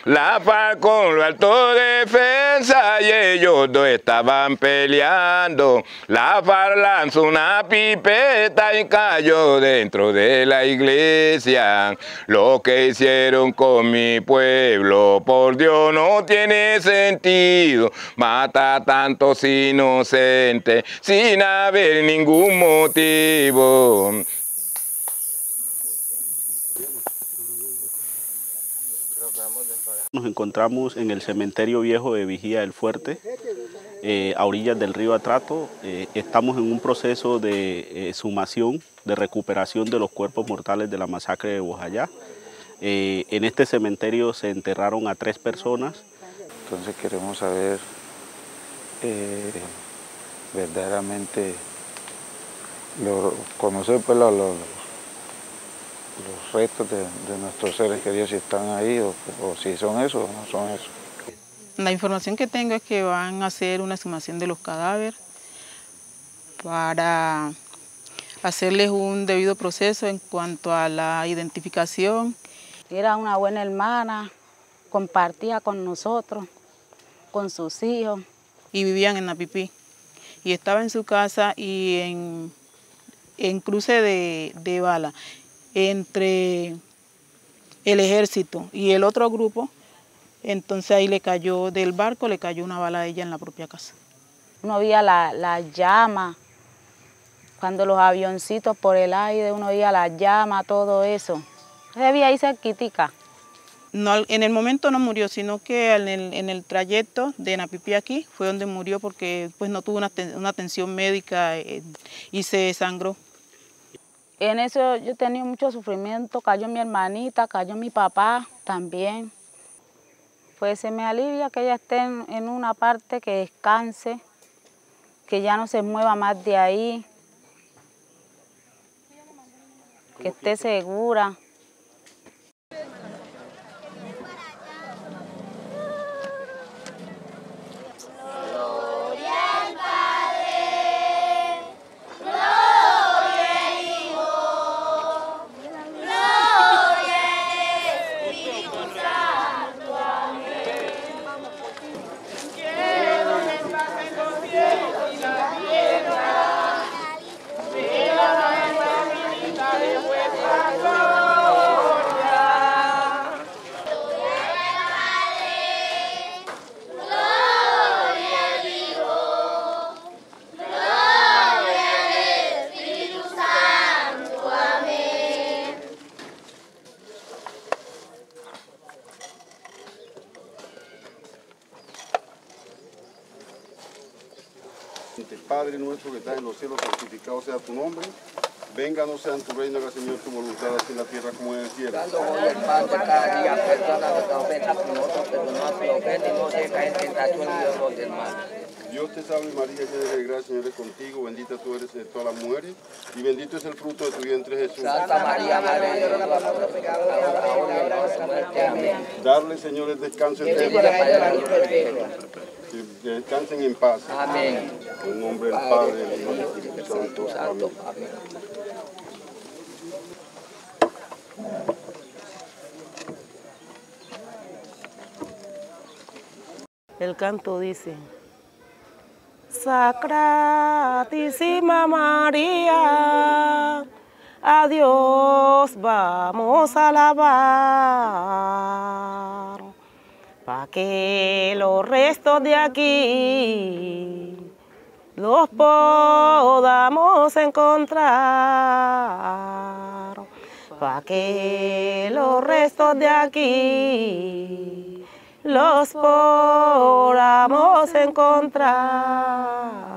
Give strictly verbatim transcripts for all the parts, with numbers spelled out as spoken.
La FARC con la autodefensa y ellos dos estaban peleando. La FARC lanzó una pipeta y cayó dentro de la iglesia. Lo que hicieron con mi pueblo, por Dios, no tiene sentido. Mata a tantos inocentes sin haber ningún motivo. Nos encontramos en el cementerio viejo de Vigía del Fuerte, eh, a orillas del río Atrato. Eh, estamos en un proceso de eh, exhumación, de recuperación de los cuerpos mortales de la masacre de Bojayá. Eh, en este cementerio se enterraron a tres personas. Entonces queremos saber eh, verdaderamente, lo, conocer pues, lo, lo, los restos de, de nuestros seres queridos, si están ahí o, o si son eso o no son eso. La información que tengo es que van a hacer una exhumación de los cadáveres para hacerles un debido proceso en cuanto a la identificación. Era una buena hermana, compartía con nosotros, con sus hijos. Y vivían en Napipí. Y estaba en su casa y en, en cruce de, de bala entre el ejército y el otro grupo. Entonces ahí le cayó del barco, le cayó una bala a ella en la propia casa. Uno veía la, la llama, cuando los avioncitos por el aire, uno veía la llama, todo eso. Se veía ahí cerquitica. No, en el momento no murió, sino que en el, en el trayecto de Napipí aquí fue donde murió porque pues, no tuvo una, una atención médica eh, y se sangró. En eso yo tenía mucho sufrimiento, cayó mi hermanita, cayó mi papá también. Pues se me alivia que ella esté en, en una parte que descanse, que ya no se mueva más de ahí, que esté segura. Padre nuestro que estás en los cielos, santificado sea tu nombre. Venga, no sea en tu reino, haga Señor tu voluntad, así en la tierra como en el cielo. Dando hoy el pan de cada día, perdona nuestras ofensas, como nosotros perdonamos a los ofensas, y no dejes caer en tentación y líbranos del mal. Dios te salve María, llena de gracia, Señor es contigo, bendita tú eres de todas las mujeres, y bendito es el fruto de tu vientre Jesús. Santa María, Madre de Dios, ruega por nosotros pecadores, ahora y en la hora de nuestra muerte. Amén. Darle, Señor, el descanso eterno. Que descansen en paz. Amén. En el nombre del Padre, del Hijo y del Espíritu Santo. Amén. El canto dice: Sacratísima María, a Dios vamos a alabar, pa' que los restos de aquí los podamos encontrar, pa' que los restos de aquí los podamos encontrar.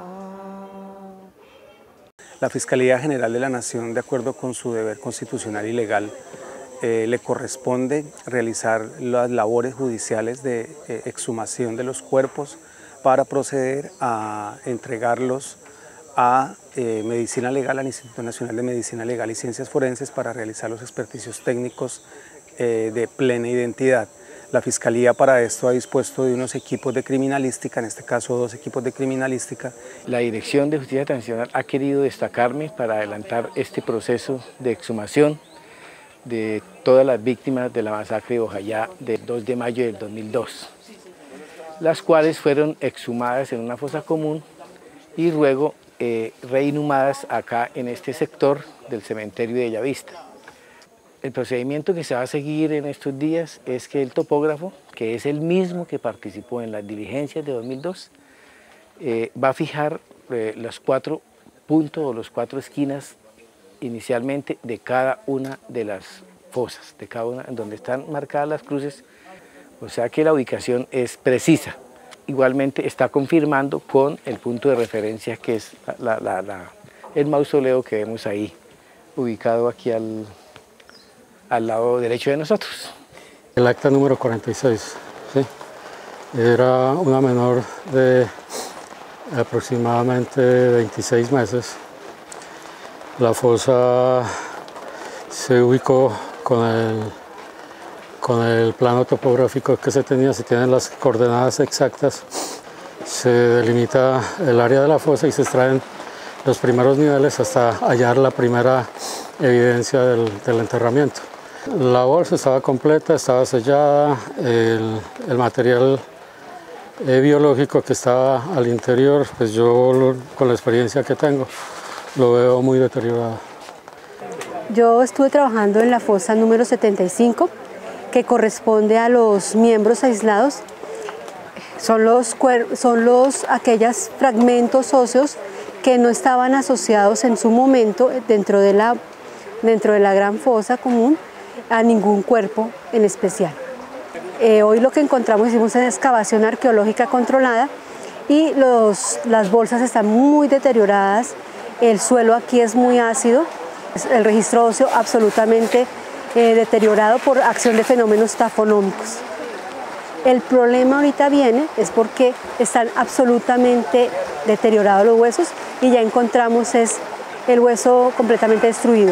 La Fiscalía General de la Nación, de acuerdo con su deber constitucional y legal, eh, le corresponde realizar las labores judiciales de eh, exhumación de los cuerpos para proceder a entregarlos a eh, Medicina Legal, al Instituto Nacional de Medicina Legal y Ciencias Forenses, para realizar los experticios técnicos eh, de plena identidad. La Fiscalía para esto ha dispuesto de unos equipos de criminalística, en este caso dos equipos de criminalística. La Dirección de Justicia Transicional ha querido destacarme para adelantar este proceso de exhumación de todas las víctimas de la masacre de Bojayá del dos de mayo del dos mil dos, las cuales fueron exhumadas en una fosa común y luego eh, reinhumadas acá en este sector del cementerio de Bellavista. El procedimiento que se va a seguir en estos días es que el topógrafo, que es el mismo que participó en las diligencias de dos mil dos, eh, va a fijar eh, los cuatro puntos o las cuatro esquinas inicialmente de cada una de las fosas, de cada una en donde están marcadas las cruces, o sea que la ubicación es precisa. Igualmente está confirmando con el punto de referencia que es la, la, la, el mausoleo que vemos ahí, ubicado aquí al, al lado derecho de nosotros. El acta número cuarenta y seis, ¿sí? Era una menor de aproximadamente veintiséis meses. La fosa se ubicó con el, con el plano topográfico que se tenía, se tienen las coordenadas exactas, se delimita el área de la fosa y se extraen los primeros niveles hasta hallar la primera evidencia del, del enterramiento. La bolsa estaba completa, estaba sellada, el, el material eh, biológico que estaba al interior, pues yo lo, con la experiencia que tengo, lo veo muy deteriorado. Yo estuve trabajando en la fosa número setenta y cinco, que corresponde a los miembros aislados. Son los, son los aquellos fragmentos óseos que no estaban asociados en su momento dentro de la, dentro de la gran fosa común a ningún cuerpo en especial. Eh, hoy lo que encontramos, hicimos una excavación arqueológica controlada y los, las bolsas están muy deterioradas, el suelo aquí es muy ácido, el registro óseo absolutamente eh, deteriorado por acción de fenómenos tafonómicos. El problema ahorita viene es porque están absolutamente deteriorados los huesos y ya encontramos es el hueso completamente destruido.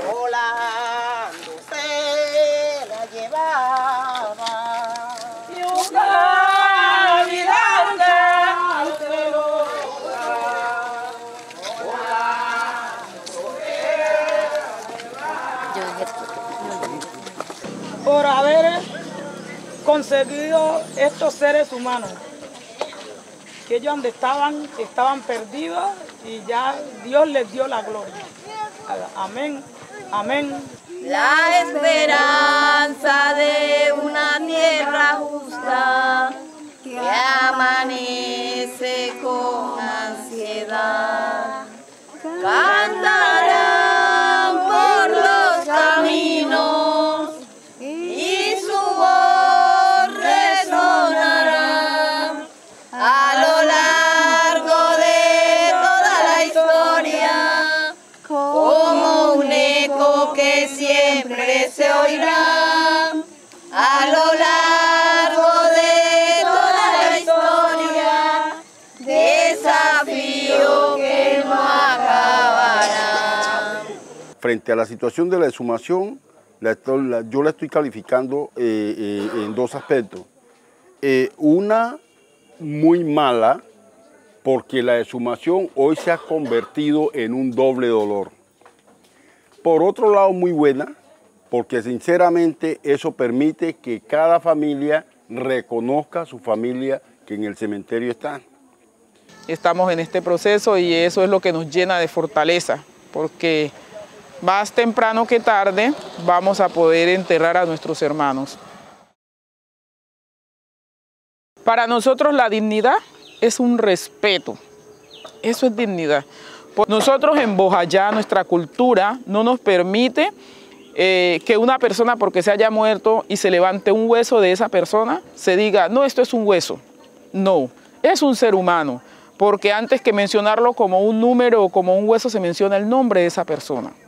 Por haber conseguido estos seres humanos, que ellos donde estaban, estaban perdidos y ya Dios les dio la gloria. Amén, amén. La esperanza de una tierra justa que amanece con ansiedad. Cantarán por los caminos y su voz resonará a lo largo de toda la historia como un eco que siempre se oirá a lo largo de toda la historia, desafío que no acabará. Frente a la situación de la exhumación, la, la, yo la estoy calificando eh, eh, en dos aspectos. Eh, una muy mala, porque la exhumación hoy se ha convertido en un doble dolor. Por otro lado, muy buena, porque sinceramente eso permite que cada familia reconozca a su familia que en el cementerio está. Estamos en este proceso y eso es lo que nos llena de fortaleza, porque más temprano que tarde vamos a poder enterrar a nuestros hermanos. Para nosotros la dignidad es un respeto, eso es dignidad. Nosotros en Bojayá, nuestra cultura no nos permite eh, que una persona porque se haya muerto y se levante un hueso de esa persona, se diga, no, esto es un hueso. No, es un ser humano, porque antes que mencionarlo como un número o como un hueso se menciona el nombre de esa persona.